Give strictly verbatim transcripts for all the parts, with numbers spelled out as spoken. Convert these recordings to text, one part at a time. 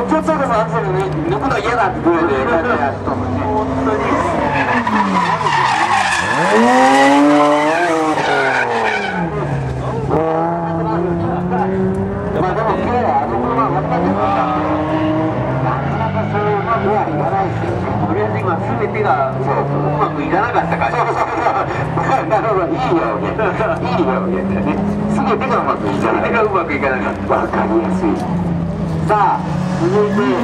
うちょっとでもアクセル抜くの嫌だってぐらいで感じでやったもんね。本当に。まあでも今日はあの車乗ったけどさ、なかなかそういうまくはいかないですよね。とりあえず今全てがそううまくいかなかった感じ。そうそうそう。なるほど、いいよね。いいよね。全てがうまくいかない。全てがうまくいかなかった。わかりやすい。さあ続いて。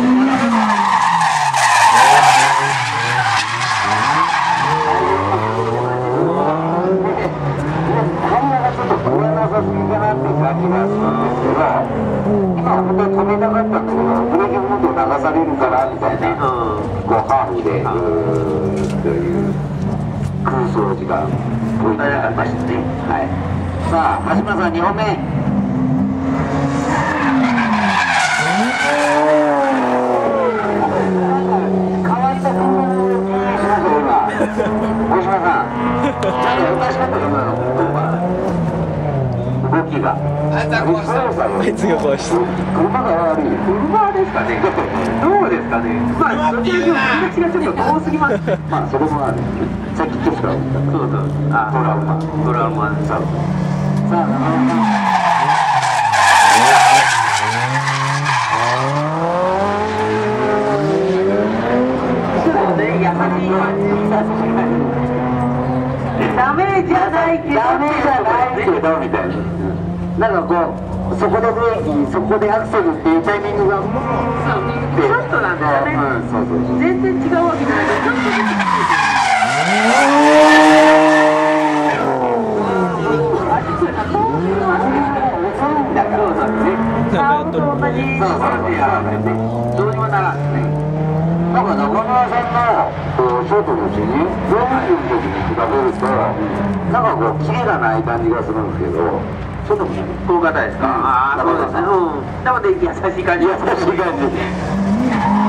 かなっていう感じがするんですけど、今本当に止めたかったんだけど、ブレーキモード流されるからみたいな、こうハーフでうーんという空想時間ポイントがありましたね。はい。さあ橋村さんにほんめ。変わった車の気がしますよ今。大島さん、ちょっとおかしかったよ今の動画。動きがあいつが壊したあいつが壊した車が悪い車ですかねどうですかねまあどちらかというと形がちょっと遠すぎますまあそれもあるさっきちょっとそうそうあトラウマトラウマさあさあ中村さんそうね優しい感じダメじゃないけどダメじゃないけどみたいななんかこうそこでブレーキそこでアクセルっていうタイミングがちょっとなんだよね、うん、そうそうそう全然違うわけじゃないけどちょっと出てきてだからそうなんですねサウンドと同じそうそうやらないねどうにもならんですねなんか中村さんのショートのうちによんじゅうの時に比べるとなんかこうキレがない感じがするんですけどちょっと大型ですか、うん、ああそうですね、うん、なので優しい感じ優しい感じ